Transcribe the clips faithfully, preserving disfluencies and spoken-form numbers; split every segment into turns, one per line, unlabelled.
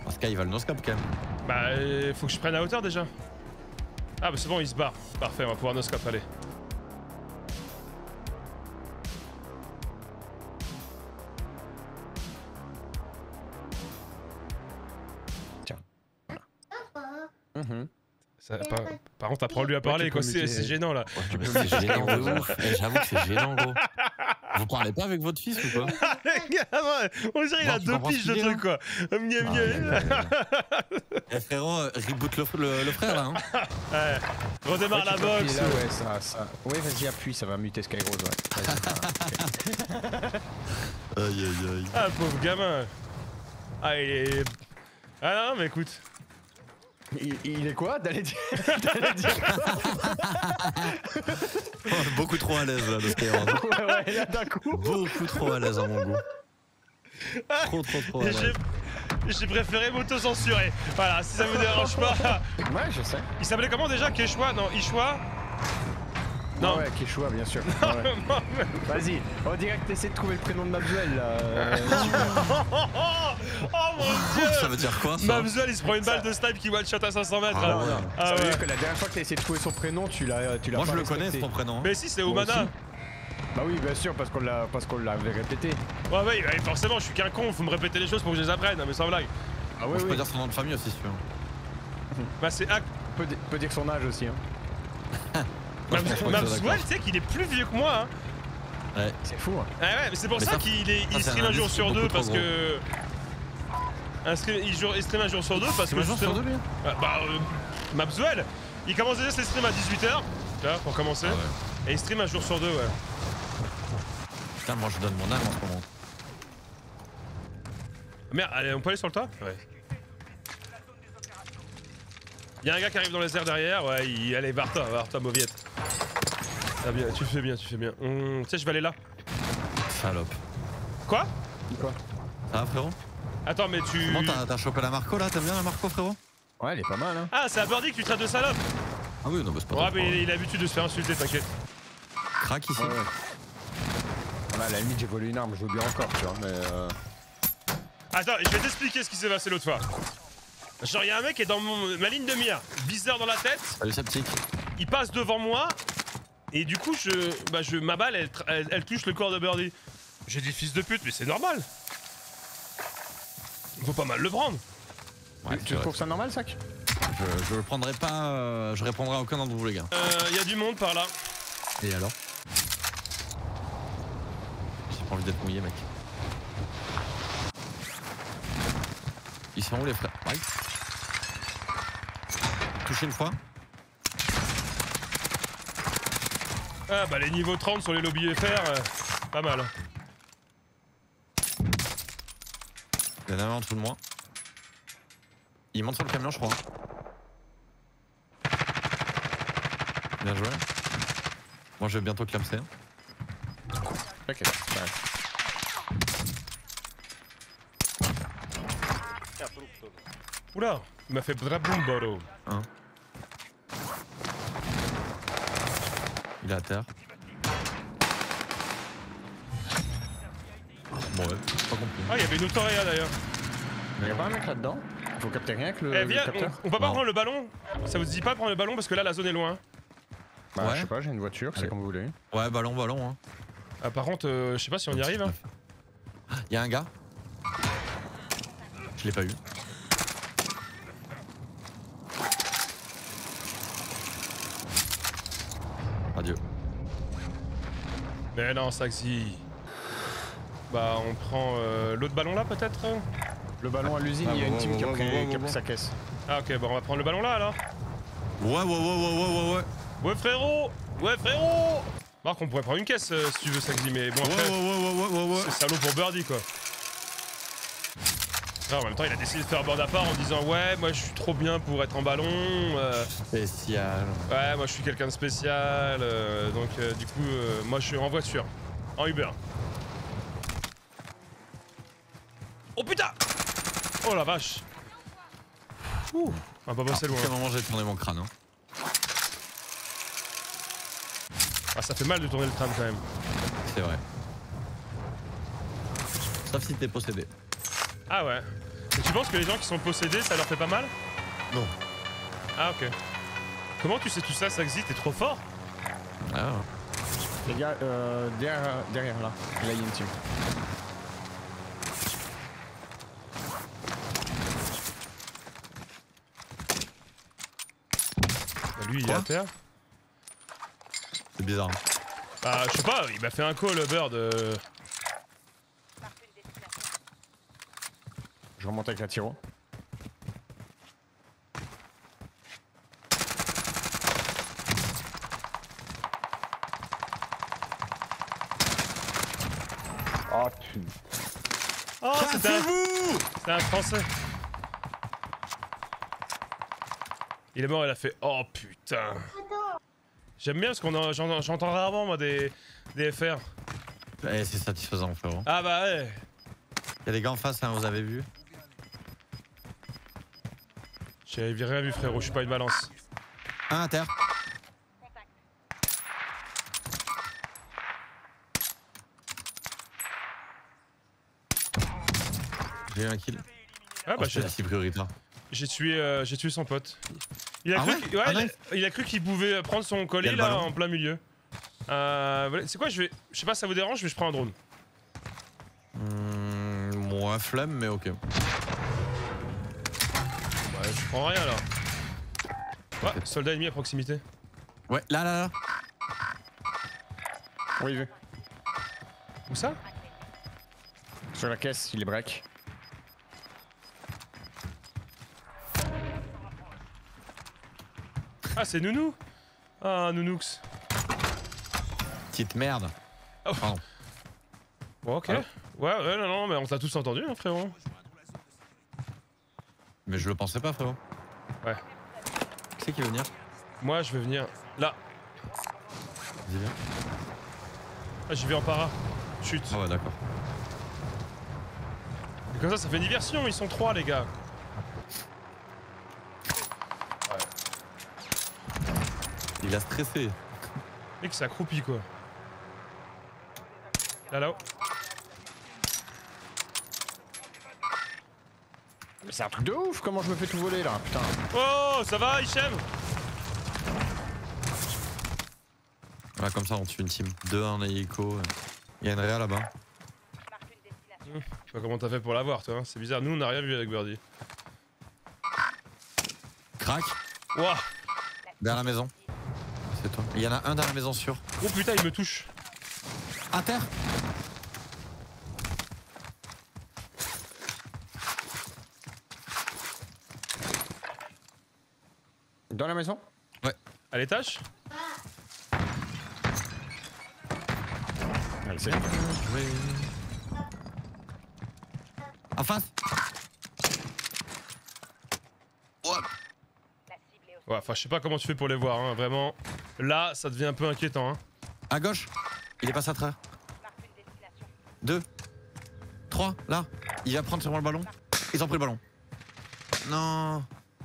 Parce qu'il va le no-scope quand même.
Bah, euh, faut que je prenne la hauteur déjà. Ah bah c'est bon, il se barre. Parfait, on va pouvoir no-scope, allez.
Tiens. Mmh.
Ça, par, par contre, apprends-lui à parler, ouais, quoi, c'est gênant là.
Ouais, c'est gênant de ouf. J'avoue que c'est gênant, gros. Vous parlez pas avec votre fils ou quoi?
On dirait qu'il a deux piges de trucs, quoi.
Eh frérot, reboot le, le, le frère là. Hein.
Ouais. Redémarre la box.
Là, ouais, ça, ça. Ouais, vas-y, appuie, ça va muter Skyrose, ouais.
Aïe aïe aïe.
Ah, pauvre gamin. Ah, il est. Ah non, mais écoute.
Il, il est quoi? T'allais dire, dire
oh, beaucoup trop à l'aise là, le Skyrose.
Ouais, ouais, là d'un coup.
Beaucoup trop à l'aise à mon goût. Trop, trop, trop à l'aise.
J'ai préféré m'auto-censurer. Voilà, si ça vous dérange pas.
Ouais, je sais.
Il s'appelait comment déjà? Quechua? Non, Ishwa? Non.
Ah ouais, Quechua, bien sûr. Ouais. Vas-y, on dirait que t'essaies de trouver le prénom de Mabzuel là. Euh...
oh mon dieu!
Ça veut dire quoi ça?
Mabzuel il se prend une balle de snipe qui one shot à cinq cents mètres.
Ah, non, non.
Ah,
ça veut
ouais.
dire que la dernière fois que t'as essayé de trouver son prénom, tu l'as tu l'as
Moi
pas
je le
respecté.
connais son prénom. Hein.
Mais si, c'est Oumana.
Bah oui, bien sûr, parce qu'on l'a parce qu'on l'avait répété.
Ouais, ouais, ouais, forcément, je suis qu'un con, faut me répéter les choses pour que je les apprenne, mais sans blague.
Ah ouais,
bon, je
oui.
peux dire son nom de famille aussi si tu veux.
Bah c'est Ak.
Peut, peut dire son âge aussi, hein.
Mabzuel, tu sais qu'il est plus vieux que moi, hein.
Ouais.
C'est fou, hein.
Ah ouais, mais c'est pour
mais
ça,
ça,
qu'il est, il
ça,
stream un jour sur deux parce
gros.
que. Un stream, il, joue, il stream un jour sur deux parce que.
Un jour sur deux, lui
Bah, bah euh, Mabzuel, il commence déjà ses streams à dix-huit heures, là, pour commencer. Ah ouais. Et il stream un jour sur deux, ouais.
Putain, moi je donne mon âme en ce moment.
Merde, allez, on peut aller sur le toit? Ouais. Y'a un gars qui arrive dans les airs derrière, ouais, il... allez, barre-toi, barre-toi, mauviette. Ah bien, tu fais bien, tu fais bien. Hum, tu sais, je vais aller là.
Salope.
Quoi?
Quoi?
Ça va frérot?
Attends, mais tu...
Comment t'as chopé la Marco là? T'aimes bien la Marco frérot?
Ouais, elle est pas mal, hein.
Ah, c'est à Birdie que tu traites de salope?
Ah oui, non, mais c'est pas
Ouais, mais il, il a l'habitude de se faire insulter, t'inquiète.
Crac ici.
Ouais, ouais. Voilà, à la limite, j'ai volé une arme, je veux bien encore, tu vois, mais euh...
Attends, je vais t'expliquer ce qui s'est passé l'autre fois. Genre, y'a un mec qui est dans mon, ma ligne de mire, viseur dans la tête.
Salut sceptique.
Il passe devant moi. Et du coup, je, bah, je, ma balle, elle, elle, elle touche le corps de Birdie. J'ai dit fils de pute, mais c'est normal. Faut pas mal le prendre.
Ouais,
tu trouves ça normal, Sac?
Je, je le prendrai pas, euh, je répondrai à aucun d'entre vous les gars.
Euh, y a du monde par là.
Et alors? J'ai pas envie d'être mouillé mec. Ils sont où les frères? Ouais. Touché une fois.
Ah bah les niveaux trente sur les lobbies F R, euh, pas mal.
Il y en a un en dessous de moi. Il monte sur le camion je crois. Bien joué. Moi je vais bientôt clamser.
Ok, ouais.
Oula, il m'a fait braboum boro.
Hein. Il est à terre. Bon ouais, pas compris.
Ah, il y avait une autoréa d'ailleurs.
Mais y'a pas un mec là-dedans? Faut capter rien que le,
Eh viens,
le capteur?
on, on peut pas
Non.
prendre le ballon? Ça vous dit pas de prendre le ballon parce que là la zone est loin.
Bah
Ouais.
je sais pas, j'ai une voiture, c'est
Allez.
comme vous voulez.
Ouais, ballon, ballon. Hein.
Ah par contre, euh, je sais pas si on y arrive. Hein.
Il y a un gars. Je l'ai pas eu. Adieu.
Mais non, Saxi. Bah on prend euh, l'autre ballon là peut-être?
Le ballon à l'usine,
Ah,
il y a
bon,
une team
bon,
qui a
bon,
pris,
bon,
qui a
bon,
pris sa caisse.
Ah ok, bon on va prendre le ballon là alors.
Ouais, ouais, ouais, ouais, ouais, ouais, ouais.
Ouais frérot! Ouais frérot! Marc, on pourrait prendre une caisse euh, si tu veux, Saxi, mais bon
Ouais,
après,
ouais, ouais, ouais, ouais, ouais.
c'est salaud pour Birdie quoi. Non, en même temps, il a décidé de faire board à part en disant ouais, moi je suis trop bien pour être en ballon. Euh,
Spécial.
ouais, moi je suis quelqu'un de spécial. Euh, donc euh, du coup, euh, moi je suis en voiture, en Uber. Oh putain! Oh la vache! Ouh, on va pas passer loin.
À quel moment j'ai tourné mon crâne hein.
Ah, ça fait mal de tourner le crâne quand même.
C'est vrai. Sauf si t'es possédé.
Ah ouais. Et tu penses que les gens qui sont possédés, ça leur fait pas mal?
Non.
Ah ok. Comment tu sais tout ça, Saxy? T'es trop fort?
Ah.
Les gars, euh, derrière, derrière là. Là, il y a une team.
Bah, lui, il est
Quoi
à terre.
C'est bizarre.
Bah, je sais pas, il m'a fait un call, Bird. Euh...
Je remonte avec la tiro. Oh putain.
Oh, c'était un... C'était un français. Il est mort, il a fait oh putain. J'aime bien parce qu'on j'entends rarement moi des, des F R.
Eh, c'est satisfaisant, frérot.
Ah bah ouais.
Y'a des gars en face, hein, vous avez vu?
J'ai rien vu, frérot, je suis pas une balance.
Un à terre. J'ai eu un kill.
Ah bah
Oh,
j'ai
c'est prioritaire.
j'ai tué, euh, j'ai tué son pote. Il a
Ah
cru
ouais
qu'il ouais,
Ah
il a-
nice.
il a cru qu'il pouvait prendre son
Il y
colis
a le
là
ballon.
en plein milieu. Euh, voilà, c'est quoi, je vais, je sais pas si ça vous dérange, mais je prends un drone.
Mmh, moi, flemme, mais ok.
Ouais, je prends rien là. Ouais, soldat ennemi à proximité.
Ouais, là, là, là.
Oui, vu.
Où ça?
Sur la caisse, il est break.
Ah, c'est Nounou. Ah, Nounoux.
Petite merde.
Oh.
Pardon.
Bon, ok.
Ah.
Ouais, ouais, non, non, mais on t'a tous entendu, hein, frérot.
Mais je le pensais pas, frérot.
Ouais.
Qui c'est qui veut venir?
Moi, je vais venir là.
Vas-y, viens.
Ah, j'y vais en para. Chut.
Ah ouais, d'accord.
Et comme ça, ça fait diversion. Ils sont trois, les gars.
Il a stressé.
Mec, c'est accroupi, quoi. Là, là-haut.
Mais c'est un truc de ouf, comment je me fais tout voler là, putain.
Oh, ça va, Hichem?
Voilà, comme ça, on tue une team. Deux en hélico. Il y a une réa là-bas.
Je sais pas comment t'as fait pour l'avoir, toi. Hein. C'est bizarre. Nous, on n'a rien vu avec Birdie.
Crac.
Ouah.
Derrière la maison. C'est toi. Il y en a un dans la maison sûre.
Oh putain, il me touche.
À terre.
Dans la maison?
À l'étage?
Allez, c'est
En face.
Ouais, enfin, je sais pas comment tu fais pour les voir, hein. Vraiment. Là, ça devient un peu inquiétant, hein.
À gauche. Il est passé à travers. Deux. Trois. Là. Il va prendre sur moi le ballon. Ils ont pris le ballon. Non.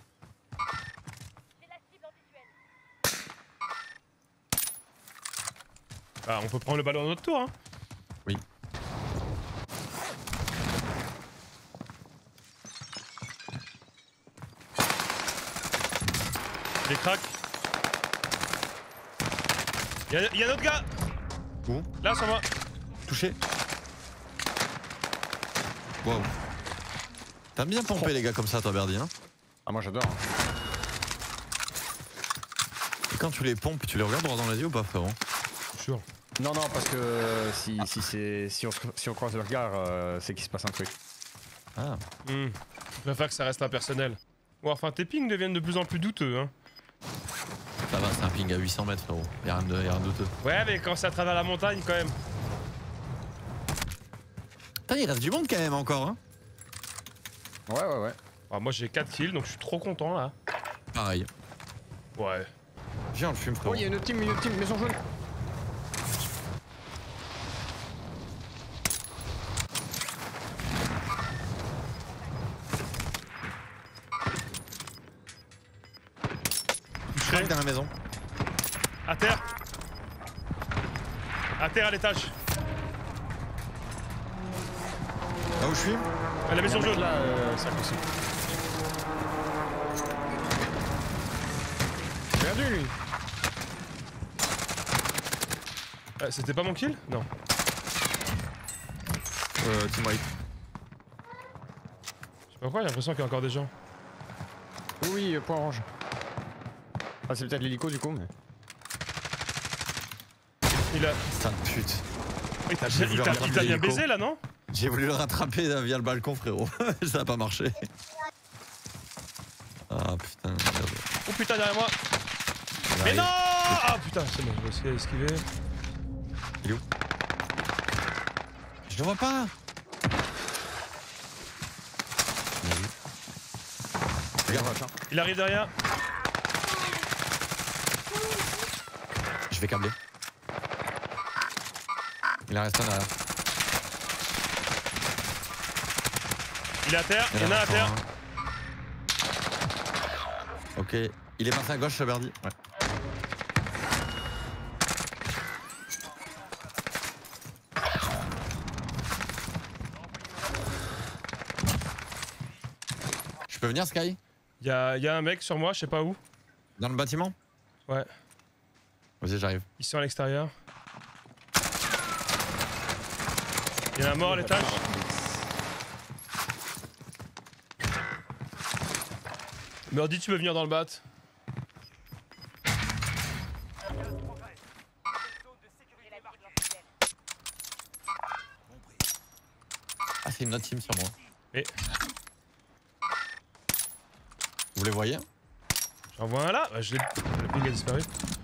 Ah, on peut prendre le ballon à notre tour, hein.
Oui.
Les cracks. Y'a y a un autre gars.
Où?
Là, sur moi.
Touché. Wow. T'as bien pompé les gars comme ça, toi, Birdie, hein?
Ah, moi j'adore.
Et quand tu les pompes, tu les regardes droit dans les yeux ou pas, frérot?
Sûr.
Non, non, parce que si, si, c'est, si, on, se- si on croise le regard, euh, c'est qu'il se passe un truc.
Ah.
Hmm. Je préfère que ça reste impersonnel. Bon, enfin, tes pings deviennent de plus en plus douteux, hein.
Ça va, c'est un ping à huit cents mètres, frérot. Y'a rien de, y'a rien de douteux.
Ouais, mais quand c'est à travers la montagne, quand même.
Putain, il reste du monde quand même encore, hein?
Ouais, ouais, ouais.
Alors, moi, j'ai quatre kills, donc je suis trop content, là.
Pareil.
Ouais.
Viens, on le fume,
Oh,
frérot.
il y a une autre team, une autre team, maison jaune.
Touché.
Crac dans la maison.
À terre. À terre, à l'étage.
Ok, Là où je suis?
À la maison jaune.
Là, euh, ça aussi. Perdu lui.
Ah, c'était pas mon kill? Non.
Euh, team white.
Je sais pas pourquoi, j'ai l'impression qu'il y a encore des gens.
Oui, oui, euh, point orange. Ah, c'est peut-être l'hélico du coup, mais.
Il a.
Putain de pute.
Il t'a
J'ai voulu
il t'a- il
rattraper
t'a bien
l'hélico.
baisé là, non?
J'ai voulu le rattraper euh, via le balcon, frérot. Ça a pas marché. Ah putain. Merde.
Oh putain, derrière moi!
Il
Mais
arrive.
non! Ah putain, c'est bon, je vais esquiver.
Il est où? Je le vois pas. Bien vu. Regarde,
Il arrive derrière.
je vais câbler. Il en reste un derrière.
Il est à terre, il y en a un à
encore
terre.
un. Ok, il est passé à gauche, ce Birdie. Ouais. Je peux venir, Sky?
Il y a, y a un mec sur moi, je sais pas où.
Dans le bâtiment?
Ouais,
Vas-y, j'arrive.
ils sont à l'extérieur. Il y en a un mort à l'étage. Birdie, tu peux venir dans le bat.
Ah, c'est une autre team sur moi.
Et
Vous les voyez?
j'en vois un là. Ouais, je l'ai. Le ping a disparu.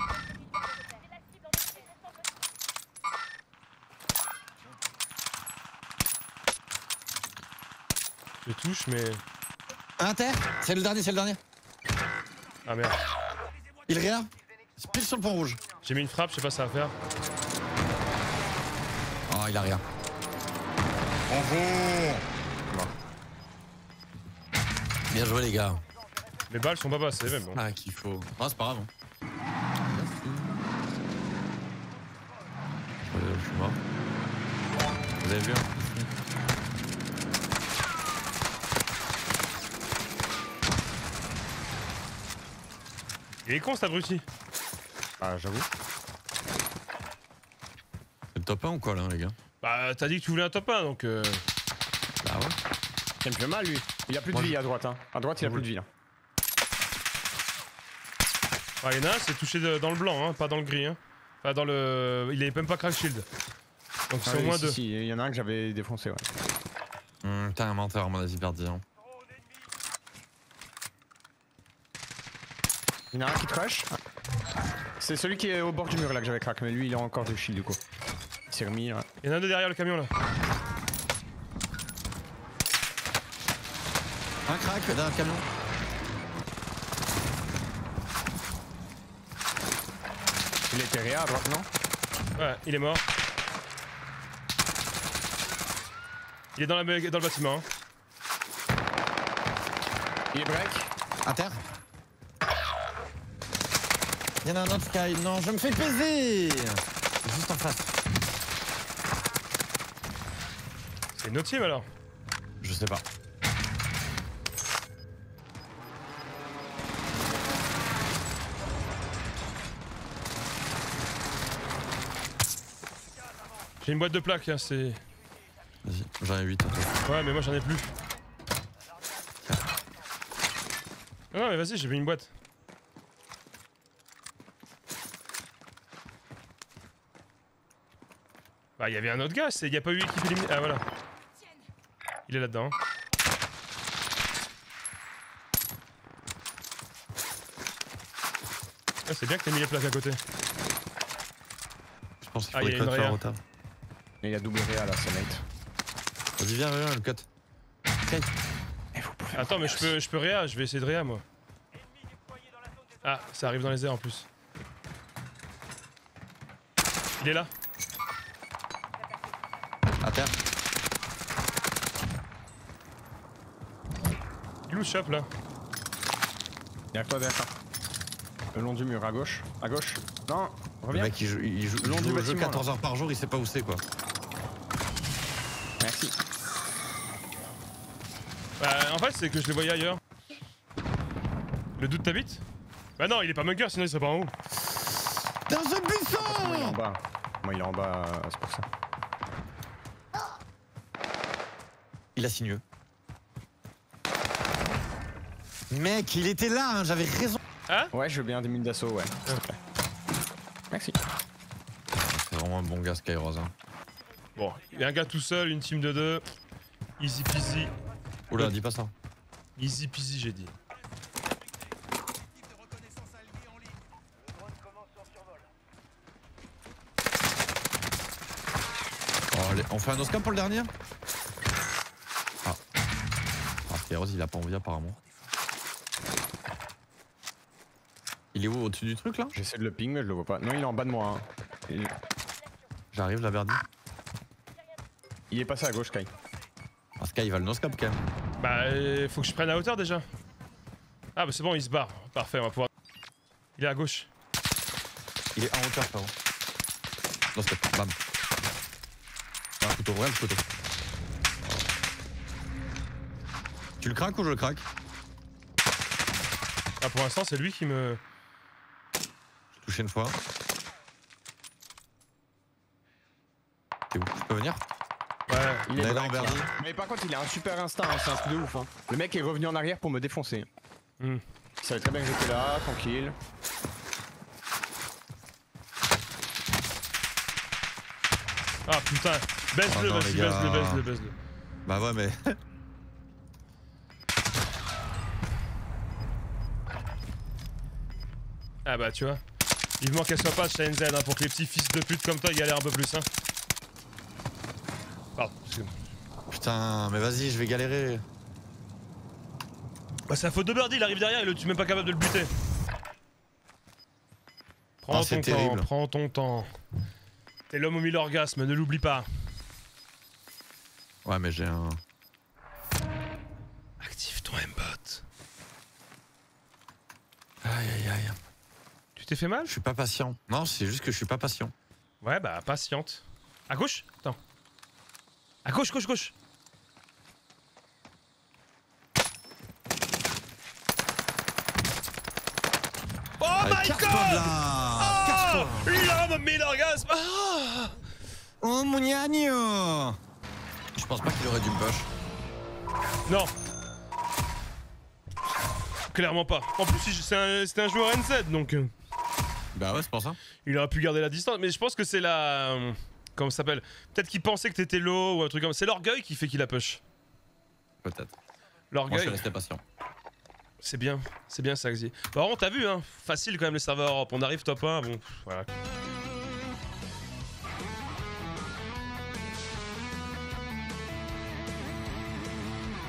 Je touche, mais.
Un terre? C'est le dernier, c'est le dernier.
Ah merde.
Il réa. C'est pile sur le pont rouge.
J'ai mis une frappe, je sais pas ce que ça va faire.
Oh, il a rien. Bien joué, les gars.
Les balles sont pas passées, même. Bon.
Ah, qu'il faut. Ah, c'est pas grave. hein. Merci. Euh, je suis mort. Vous avez vu, hein?
Il est con cet abruti.
Ah, j'avoue.
C'est le top un ou quoi, là, les gars?
Bah, t'as dit que tu voulais un top un donc. Euh...
Bah ouais.
Il me fait mal lui. Il a plus de
Moi,
vie
je-
à droite, hein. À droite, il a
Je
plus de vie là.
Ah, il y en a un, c'est touché de- dans le blanc, hein, pas dans le gris. Hein. Enfin, dans le. Il est même pas crack shield. Donc c'est
Ah
au
oui,
moins
si,
deux.
si, il y en a un que j'avais défoncé, ouais.
Hum, T'es un menteur, mon avis, Birdie. Hein.
Il y en a un qui te rush. C'est celui qui est au bord du mur là que j'avais crack, mais lui il a encore du shield du coup. Il s'est remis là.
Il y en a un deux derrière le camion là.
Un crack dans le camion.
Il était réa à droite, non?
Ouais, il est mort. Il est dans, la, dans le bâtiment. Hein.
Il est break.
À terre. Il y en a un autre, Sky. Non, je me fais baiser. Juste en face.
C'est une autre team alors.
Je sais pas.
J'ai une boîte de plaques, hein, c'est.
Vas-y, j'en ai huit.
Ouais, mais moi j'en ai plus. Non, non, mais vas-y, j'ai mis une boîte. Bah, il y avait un autre gars, il n'y a pas eu équipe éliminée. Ah, voilà. Il est là-dedans. Ah, c'est bien que t'aies mis les plaques à côté.
Je pense qu'il
Ah,
faut
il y
les
a une
codes faire
réa.
en retard.
Et il a double réa là, c'est mate.
Vas-y, viens, viens, le cut. Sky.
Et vous pouvez
Attends, mais je peux, je peux réa, je vais essayer de réa moi. Ah, ça arrive dans les airs en plus. Il est là.
À terre.
Il est où le shop là?
Derrière toi, derrière toi. Le long du mur, à gauche. À gauche. Non,
Le
reviens.
mec, il joue, il joue, il
Long
joue
du
au jeu
bâtiment,
quatorze heures par jour, il sait pas où c'est, quoi.
Merci.
fait, c'est que je les voyais ailleurs. Le doute t'habite? Bah non, il est pas bunker, sinon il serait pas en haut.
Dans un
Moi il est en
buisson.
bas. Moi il est en bas, euh, c'est pour ça.
Il a signeux. Mec, il était là, hein, j'avais raison.
Hein?
Ouais, je veux bien des mines d'assaut, ouais. S'il te plaît. Merci.
C'est vraiment un bon gars, Skyrose. Hein.
Bon, il y a un gars tout seul, une team de deux. Easy peasy.
Oula, dis pas ça.
Easy peasy, j'ai dit.
Oh, allez, on fait un oscap pour le dernier? Ah. Ah, Skyrose, il a pas envie apparemment. Il est où, au-dessus du truc là?
J'essaie de le ping, mais je le vois pas. Non, il est en bas de moi. Hein. Il...
J'arrive, la Verdi.
il est passé à gauche, Sky.
Ah, Sky, il va le noscap quand même.
Bah, euh, faut que je prenne à hauteur déjà. Ah, bah c'est bon, il se barre. Parfait, on va pouvoir. Il est à gauche.
Il est en hauteur, frérot. Noscap, bam. Ah, un couteau, regarde le couteau. Tu le craques ou je le craque?
Ah, pour l'instant, c'est lui qui me.
J'ai touché une fois. T'es où? Je peux venir?
Ouais.
Il
est
est
là,
black,
Verdi.
hein. Mais par contre, il a un super instinct, hein, c'est un truc de ouf. Hein. Le mec est revenu en arrière pour me défoncer.
Hmm.
Il savait très bien que j'étais là, tranquille.
Ah putain. Baisse-le,
Oh non,
vas-y,
les gars.
baisse-le, baisse-le, baisse-le.
Bah ouais, mais.
Ah bah tu vois. Vivement qu'elle soit pas chez N Z hein, pour que les petits fils de pute comme toi ils galèrent un peu plus hein. Pardon, excuse-moi.
Putain, mais vas-y, je vais galérer.
Bah c'est la faute de Birdie, il arrive derrière et le tu es même pas capable de le buter. Prends
Ah,
ton
c'est
temps,
terrible.
prends ton temps. T'es l'homme au mille orgasmes, ne l'oublie pas.
Ouais, mais j'ai un.
Active ton M-bot.
Aïe aïe aïe.
Tu t'es fait mal?
Je suis pas patient. Non, c'est juste que je suis pas patient.
Ouais bah patiente. À gauche? Attends. À gauche, gauche, gauche. Oh
Allez,
my
casse-toi de
god!
là! Casse-toi!
Oh, l'homme au mille orgasmes! Ah
Oh mon gnagno! Je pense pas qu'il aurait dû me push.
non. Clairement pas. En plus, c'est un- c'était un, un joueur N Z, donc euh,
Bah ouais, c'est pour ça.
il aurait pu garder la distance. Mais je pense que c'est la... euh, comment ça s'appelle? Peut-être qu'il pensait que t'étais low ou un truc comme ça. C'est l'orgueil qui fait qu'il a push.
Peut-être. Moi, je
L'orgueil,
suis resté patient.
c'est bien. C'est bien ça, Xi. Bah, on t'a vu, hein. Facile quand même les serveurs Europe. On arrive top un, bon, voilà.